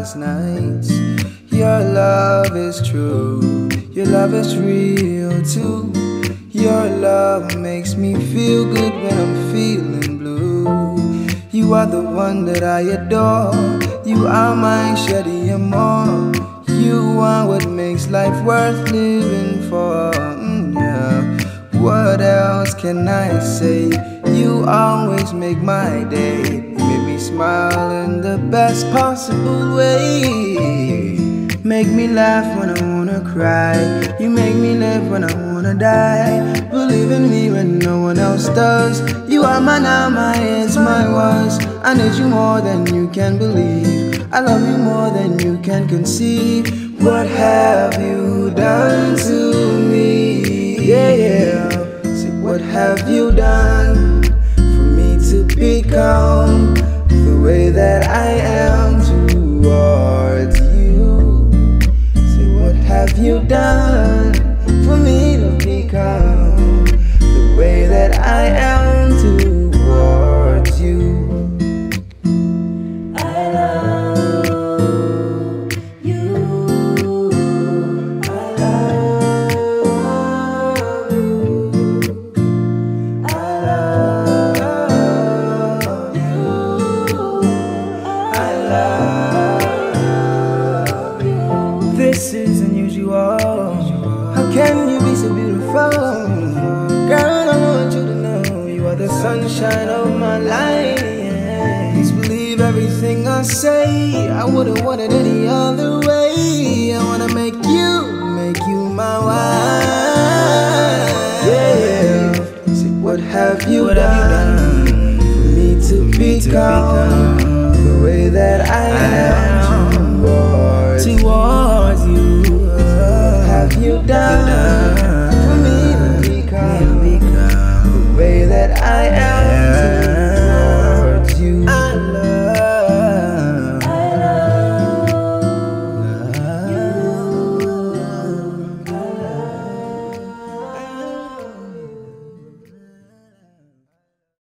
darkest nights. Your love is true, your love is real too. Your love makes me feel good when I'm feeling blue. You are the one that I adore, you are my Shady Amor. You are what makes life worth living for, yeah. What else can I say? You always make my day. You make me smile in the best possible way. Make me laugh when I wanna cry. You make me live when I wanna die. Believe in me when no one else does. You are my now, my is, my was. I need you more than you can believe. I love you more than you can conceive. What have you done to me? Yeah, yeah. Say, what have you done for me to become the way that I am towards you? Say, what have you done for me to become the way that I am towards you? This is unusual. How can you be so beautiful? Girl, I want you to know you are the sunshine of my life. Please believe everything I say. I wouldn't want it any other way. I wanna make you my wife. Yeah. See, what have you done for me to become the way that I am towards you? What have you done?